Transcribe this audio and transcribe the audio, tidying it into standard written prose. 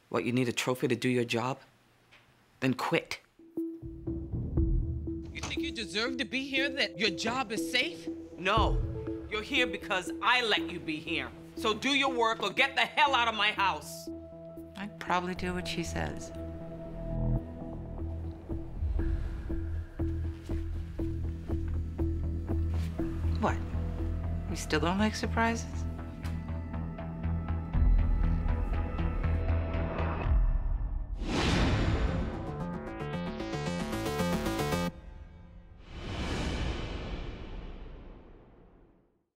What, you need a trophy to do your job? Then quit. You think you deserve to be here, that your job is safe? No, you're here because I let you be here. So do your work or get the hell out of my house. I'd probably do what she says. What? You still don't like surprises?